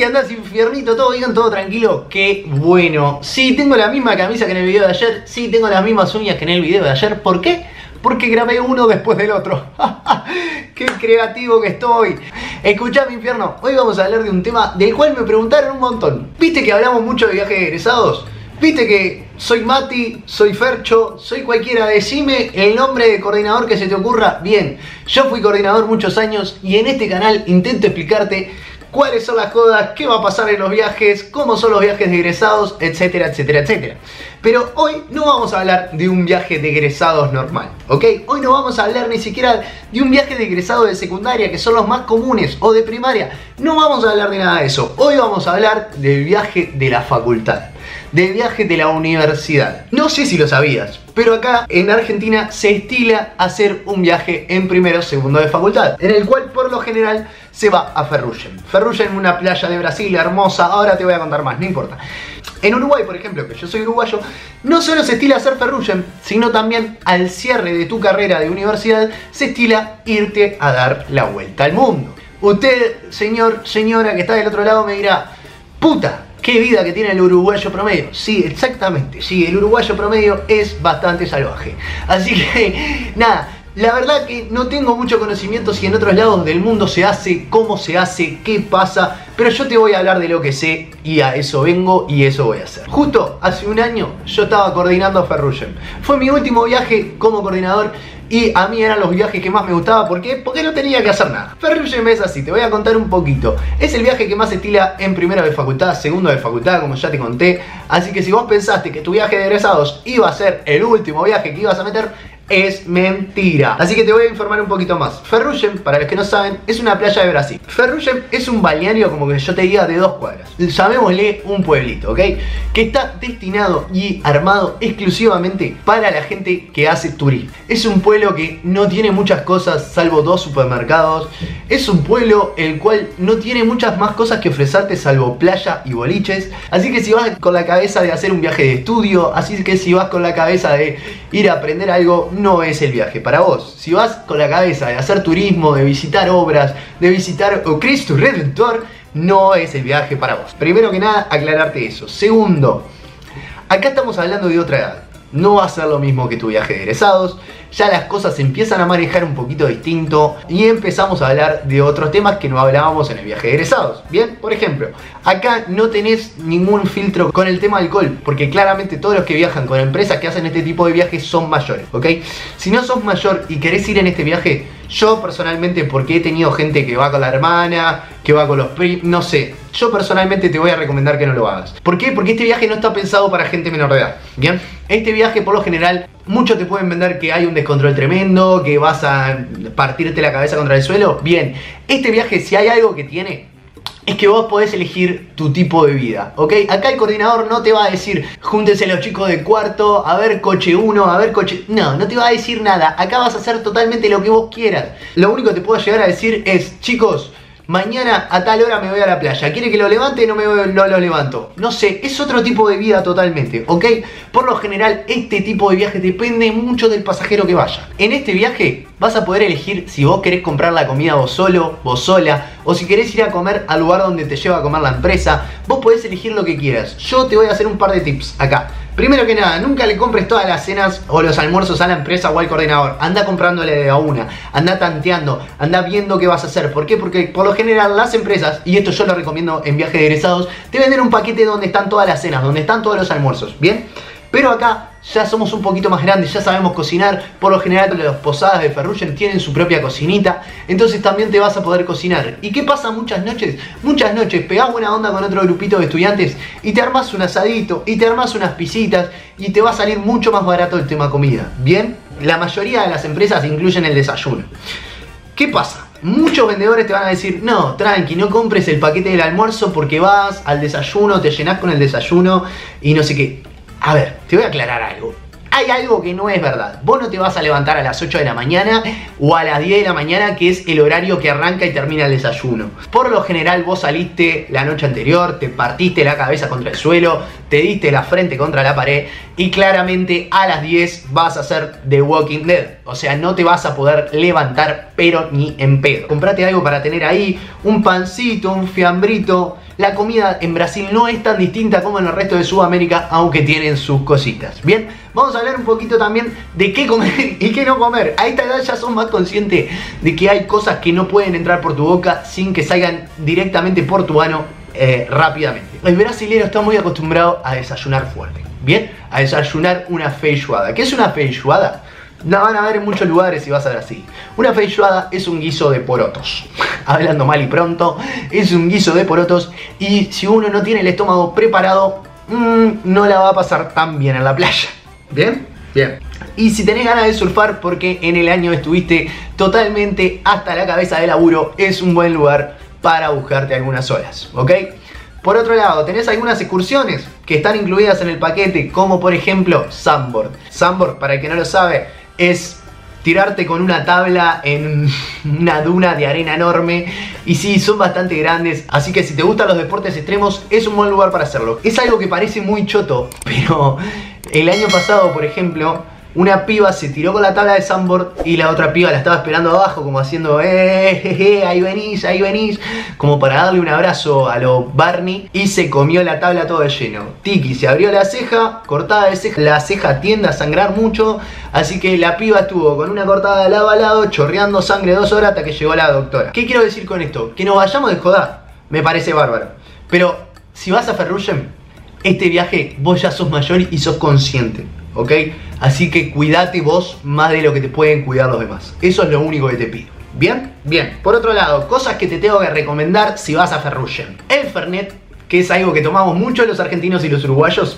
¿qué andás, infiernito? ¿Todo bien? ¿Todo tranquilo? ¡Qué bueno! Sí, tengo la misma camisa que en el video de ayer. Sí, tengo las mismas uñas que en el video de ayer. ¿Por qué? Porque grabé uno después del otro. ¡Qué creativo que estoy! Escuchame, infierno. Hoy vamos a hablar de un tema del cual me preguntaron un montón. ¿Viste que hablamos mucho de viajes egresados? ¿Viste que soy Mati, soy Fercho, soy cualquiera? Decime el nombre de coordinador que se te ocurra. Bien, yo fui coordinador muchos años y en este canal intento explicarte cuáles son las jodas, qué va a pasar en los viajes, cómo son los viajes de egresados, etcétera, etcétera, etcétera. Pero hoy no vamos a hablar de un viaje de egresados normal, ¿ok? Hoy no vamos a hablar ni siquiera de un viaje de egresados de secundaria, que son los más comunes, o de primaria. No vamos a hablar de nada de eso. Hoy vamos a hablar del viaje de la facultad, del viaje de la universidad. No sé si lo sabías, pero acá en Argentina se estila hacer un viaje en primero o segundo de facultad, en el cual por lo general se va a Ferrugem. Ferrugem, una playa de Brasil hermosa, ahora te voy a contar más, no importa. En Uruguay, por ejemplo, que yo soy uruguayo, no solo se estila hacer Ferrugem, sino también al cierre de tu carrera de universidad se estila irte a dar la vuelta al mundo. Usted, señor, señora que está del otro lado, me dirá: puta, qué vida que tiene el uruguayo promedio. Sí, exactamente, sí, el uruguayo promedio es bastante salvaje. Así que, nada, la verdad que no tengo mucho conocimiento si en otros lados del mundo se hace, cómo se hace, qué pasa, pero yo te voy a hablar de lo que sé y a eso vengo y eso voy a hacer. Justo hace un año yo estaba coordinando Ferrugem. Fue mi último viaje como coordinador y a mí eran los viajes que más me gustaba. ¿Por qué? Porque no tenía que hacer nada. Ferrugem es así, te voy a contar un poquito. Es el viaje que más se estila en primero de facultad, segundo de facultad, como ya te conté. Así que si vos pensaste que tu viaje de egresados iba a ser el último viaje que ibas a meter, es mentira. Así que te voy a informar un poquito más. Ferrugem, para los que no saben, es una playa de Brasil. Ferrugem es un balneario, como que yo te diga, de 2 cuadras. Llamémosle un pueblito, ¿ok? Que está destinado y armado exclusivamente para la gente que hace turismo. Es un pueblo que no tiene muchas cosas salvo 2 supermercados. Es un pueblo el cual no tiene muchas más cosas que ofrecerte salvo playa y boliches. Así que si vas con la cabeza de hacer un viaje de estudio, así que si vas con la cabeza de ir a aprender algo, no es el viaje para vos. Si vas con la cabeza de hacer turismo, de visitar obras, de visitar o Cristo Redentor, no es el viaje para vos. Primero que nada, aclararte eso. Segundo, acá estamos hablando de otra edad. No va a ser lo mismo que tu viaje de egresados. Ya las cosas se empiezan a manejar un poquito distinto y empezamos a hablar de otros temas que no hablábamos en el viaje de egresados. Bien, por ejemplo, acá no tenés ningún filtro con el tema alcohol, porque claramente todos los que viajan con empresas que hacen este tipo de viajes son mayores, ¿ok? Si no sos mayor y querés ir en este viaje, yo personalmente, porque he tenido gente que va con la hermana, que va con los primos, no sé, yo personalmente te voy a recomendar que no lo hagas. ¿Por qué? Porque este viaje no está pensado para gente menor de edad. Bien, este viaje por lo general, muchos te pueden vender que hay un descontrol tremendo, que vas a partirte la cabeza contra el suelo. Bien, este viaje, si hay algo que tiene, es que vos podés elegir tu tipo de vida, ¿ok? Acá el coordinador no te va a decir: júntense los chicos de cuarto, a ver coche 1, a ver coche... No, no te va a decir nada. Acá vas a hacer totalmente lo que vos quieras. Lo único que te puedo llegar a decir es: chicos, mañana a tal hora me voy a la playa. ¿Quiere que lo levante? No lo levanto. No sé, es otro tipo de vida totalmente, ¿ok? Por lo general, este tipo de viaje depende mucho del pasajero que vaya. En este viaje vas a poder elegir si vos querés comprar la comida vos solo, vos sola, o si querés ir a comer al lugar donde te lleva a comer la empresa. Vos podés elegir lo que quieras. Yo te voy a hacer un par de tips acá. Primero que nada, nunca le compres todas las cenas o los almuerzos a la empresa o al coordinador. Anda comprándole de a una, anda tanteando, anda viendo qué vas a hacer. ¿Por qué? Porque por lo general las empresas, y esto yo lo recomiendo en viajes de egresados, te venden un paquete donde están todas las cenas, donde están todos los almuerzos, ¿bien? Pero acá ya somos un poquito más grandes, ya sabemos cocinar. Por lo general las posadas de Ferrugem tienen su propia cocinita, entonces también te vas a poder cocinar. ¿Y qué pasa muchas noches? Muchas noches pegás buena onda con otro grupito de estudiantes y te armás un asadito, y te armás unas pisitas, y te va a salir mucho más barato el tema comida. Bien, la mayoría de las empresas incluyen el desayuno. ¿Qué pasa? Muchos vendedores te van a decir: no, tranqui, no compres el paquete del almuerzo porque vas al desayuno, te llenás con el desayuno y no sé qué. A ver, te voy a aclarar algo. Hay algo que no es verdad. Vos no te vas a levantar a las 8 de la mañana o a las 10 de la mañana, que es el horario que arranca y termina el desayuno. Por lo general vos saliste la noche anterior, te partiste la cabeza contra el suelo, te diste la frente contra la pared y claramente a las 10 vas a hacer The Walking Dead. O sea, no te vas a poder levantar, pero ni en pedo. Comprate algo para tener ahí, un pancito, un fiambrito. La comida en Brasil no es tan distinta como en el resto de Sudamérica, aunque tienen sus cositas. Bien, vamos a hablar un poquito también de qué comer y qué no comer. A esta edad ya sos más consciente de que hay cosas que no pueden entrar por tu boca sin que salgan directamente por tu ano rápidamente. El brasilero está muy acostumbrado a desayunar fuerte. Bien, a desayunar una feijoada. ¿Qué es una feijoada? La van a ver en muchos lugares si vas a Brasil. Una feijoada es un guiso de porotos. Hablando mal y pronto, es un guiso de porotos. Y si uno no tiene el estómago preparado, no la va a pasar tan bien en la playa. ¿Bien? Bien. Y si tenés ganas de surfar porque en el año estuviste totalmente hasta la cabeza de laburo, es un buen lugar para buscarte algunas olas, ¿ok? Por otro lado, tenés algunas excursiones que están incluidas en el paquete, como por ejemplo Sandboard. Sandboard, para el que no lo sabe, es tirarte con una tabla en una duna de arena enorme. Y sí, son bastante grandes, así que si te gustan los deportes extremos, es un buen lugar para hacerlo. Es algo que parece muy choto, pero el año pasado, por ejemplo, una piba se tiró con la tabla de sandboard y la otra piba la estaba esperando abajo como haciendo ahí venís, como para darle un abrazo a lo Barney, y se comió la tabla todo de lleno. Tiki se abrió la ceja, cortada de ceja, la ceja tiende a sangrar mucho, así que la piba estuvo con una cortada de lado a lado, chorreando sangre 2 horas hasta que llegó la doctora. ¿Qué quiero decir con esto? Que nos vayamos de joda, me parece bárbaro, pero si vas a Ferrugem, este viaje vos ya sos mayor y sos consciente, ¿ok? Así que cuídate vos más de lo que te pueden cuidar los demás. Eso es lo único que te pido. ¿Bien? Bien. Por otro lado, cosas que te tengo que recomendar si vas a Ferrugem. El Fernet, que es algo que tomamos mucho los argentinos y los uruguayos,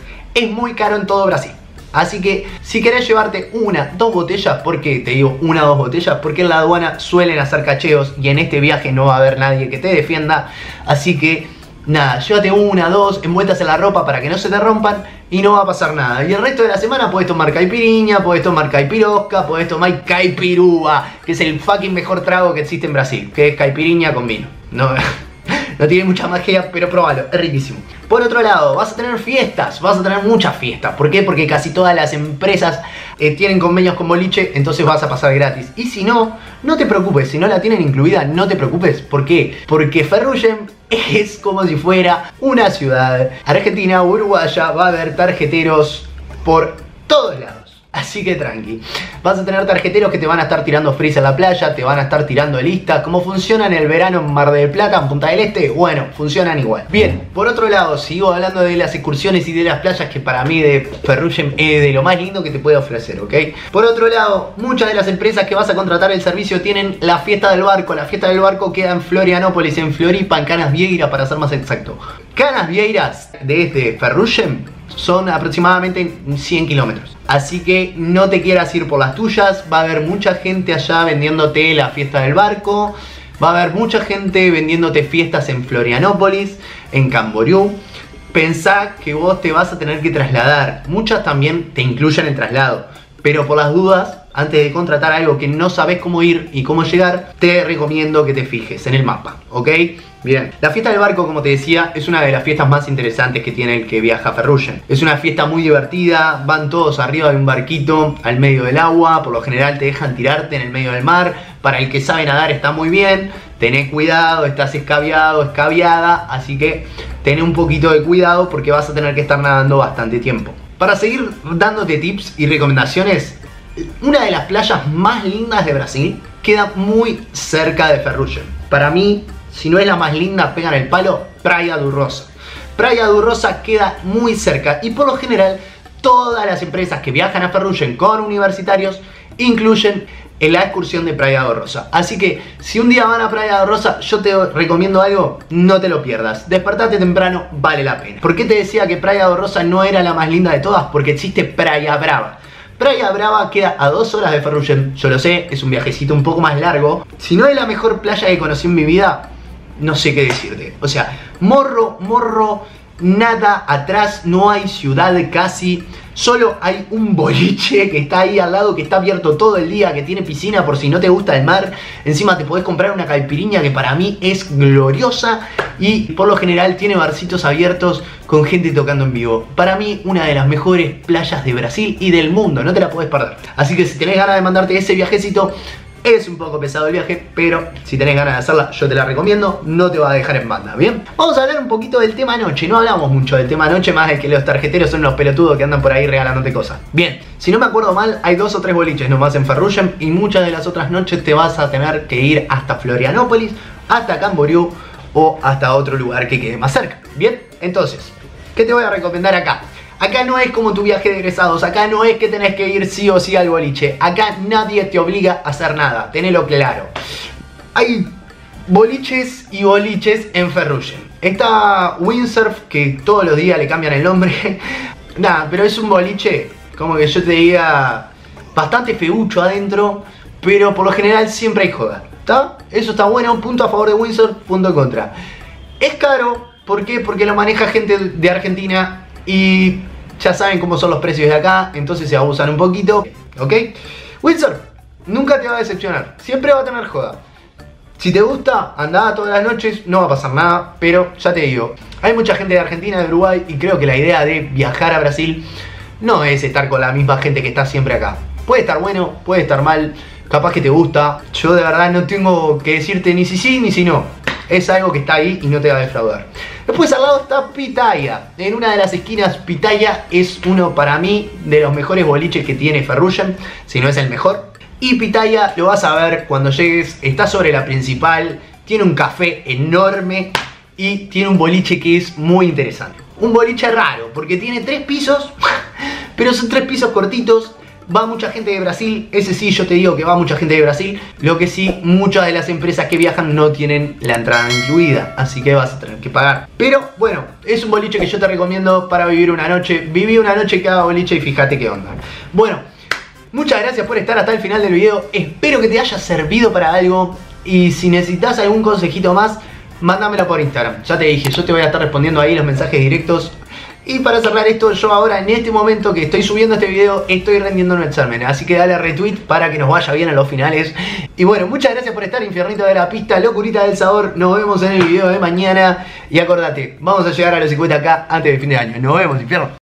es muy caro en todo Brasil. Así que si querés llevarte 1, 2 botellas, ¿por qué te digo 1 o 2 botellas? Porque en la aduana suelen hacer cacheos y en este viaje no va a haber nadie que te defienda. Así que nada, llévate 1, 2 envueltas en la ropa para que no se te rompan y no va a pasar nada. Y el resto de la semana podés tomar caipiriña, podés tomar caipirosca, podés tomar caipirúa, que es el fucking mejor trago que existe en Brasil, que es caipiriña con vino. No, no tiene mucha magia, pero probalo, es riquísimo. Por otro lado, vas a tener fiestas, vas a tener muchas fiestas. ¿Por qué? Porque casi todas las empresas tienen convenios con boliche, entonces vas a pasar gratis. Y si no, no te preocupes, si no la tienen incluida, no te preocupes. ¿Por qué? Porque Ferrugem es como si fuera una ciudad argentina o uruguaya, va a haber tarjeteros por todos lados. Así que tranqui, vas a tener tarjeteros que te van a estar tirando freeze en la playa, te van a estar tirando listas. ¿Cómo funciona en el verano en Mar del Plata, en Punta del Este? Bueno, funcionan igual. Bien, por otro lado, sigo hablando de las excursiones y de las playas, que para mí de Ferrugem es de lo más lindo que te puede ofrecer, ¿ok? Por otro lado, muchas de las empresas que vas a contratar el servicio tienen la fiesta del barco. La fiesta del barco queda en Florianópolis, en Floripa, en Canas Vieira, para ser más exacto. Canas Vieiras desde Ferrugem son aproximadamente 100 kilómetros. Así que no te quieras ir por las tuyas. Va a haber mucha gente allá vendiéndote la fiesta del barco. Va a haber mucha gente vendiéndote fiestas en Florianópolis, en Camboriú. Pensá que vos te vas a tener que trasladar. Muchas también te incluyen el traslado. Pero por las dudas, antes de contratar algo que no sabes cómo ir y cómo llegar, te recomiendo que te fijes en el mapa, ¿ok? Bien, la fiesta del barco, como te decía, es una de las fiestas más interesantes que tiene el que viaja a Ferrugem. Es una fiesta muy divertida, van todos arriba de un barquito al medio del agua, por lo general te dejan tirarte en el medio del mar. Para el que sabe nadar está muy bien, tené cuidado, estás escabiado, escabiada, así que tené un poquito de cuidado porque vas a tener que estar nadando bastante tiempo. Para seguir dándote tips y recomendaciones, una de las playas más lindas de Brasil queda muy cerca de Ferrugem. Para mí, si no es la más linda, pegan el palo, Praia do Rosa. Praia do Rosa queda muy cerca y por lo general todas las empresas que viajan a Ferrugem con universitarios incluyen en la excursión de Praia do Rosa. Así que si un día van a Praia do Rosa, yo te recomiendo algo, no te lo pierdas. Despertate temprano, vale la pena. ¿Por qué te decía que Praia do Rosa no era la más linda de todas? Porque existe Praia Brava. Praia Brava queda a 2 horas de Ferrugem, yo lo sé, es un viajecito un poco más largo. Si no es la mejor playa que conocí en mi vida, no sé qué decirte. O sea, morro nada atrás, no hay ciudad casi. Solo hay un boliche que está ahí al lado, que está abierto todo el día, que tiene piscina por si no te gusta el mar. Encima te podés comprar una caipirinha que para mí es gloriosa. Y por lo general tiene barcitos abiertos con gente tocando en vivo. Para mí una de las mejores playas de Brasil y del mundo, no te la podés perder. Así que si tenés ganas de mandarte ese viajecito, es un poco pesado el viaje, pero si tenés ganas de hacerla, yo te la recomiendo, no te va a dejar en banda, ¿bien? Vamos a hablar un poquito del tema noche. No hablamos mucho del tema noche, más de que los tarjeteros son los pelotudos que andan por ahí regalándote cosas. Bien, si no me acuerdo mal, hay 2 o 3 boliches nomás en Ferrugem, y muchas de las otras noches te vas a tener que ir hasta Florianópolis, hasta Camboriú o hasta otro lugar que quede más cerca. Bien, entonces, ¿qué te voy a recomendar acá? Acá no es como tu viaje de egresados, acá no es que tenés que ir sí o sí al boliche. Acá nadie te obliga a hacer nada, tenelo claro. Hay boliches y boliches en Ferrugem. Está Windsurf, que todos los días le cambian el nombre. Nada, pero es un boliche, como que yo te diga, bastante feucho adentro, pero por lo general siempre hay joda, ¿está? Eso está bueno, punto a favor de Windsurf, punto en contra. Es caro, ¿por qué? Porque lo maneja gente de Argentina y ya saben cómo son los precios de acá, entonces se abusan un poquito, ¿ok? Windsurf nunca te va a decepcionar, siempre va a tener joda. Si te gusta, andá todas las noches, no va a pasar nada, pero ya te digo, hay mucha gente de Argentina, de Uruguay, y creo que la idea de viajar a Brasil no es estar con la misma gente que está siempre acá. Puede estar bueno, puede estar mal, capaz que te gusta. Yo de verdad no tengo que decirte ni si sí ni si no. Es algo que está ahí y no te va a defraudar. Después al lado está Pitaya. En una de las esquinas, Pitaya es uno para mí de los mejores boliches que tiene Ferrugem, si no es el mejor. Y Pitaya lo vas a ver cuando llegues, está sobre la principal, tiene un café enorme y tiene un boliche que es muy interesante. Un boliche raro, porque tiene 3 pisos, pero son 3 pisos cortitos. Va mucha gente de Brasil, ese sí yo te digo que va mucha gente de Brasil. Lo que sí, muchas de las empresas que viajan no tienen la entrada incluida, así que vas a tener que pagar. Pero bueno, es un boliche que yo te recomiendo para vivir una noche. Viví una noche cada boliche y fíjate qué onda. Bueno, muchas gracias por estar hasta el final del video. Espero que te haya servido para algo. Y si necesitas algún consejito más, mándamelo por Instagram. Ya te dije, yo te voy a estar respondiendo ahí los mensajes directos. Y para cerrar esto, yo ahora en este momento que estoy subiendo este video, estoy rendiendo un examen. Así que dale a retweet para que nos vaya bien a los finales. Y bueno, muchas gracias por estar, infiernito de la pista, locurita del sabor. Nos vemos en el video de mañana. Y acordate, vamos a llegar a los 50k antes del fin de año. Nos vemos, infierno.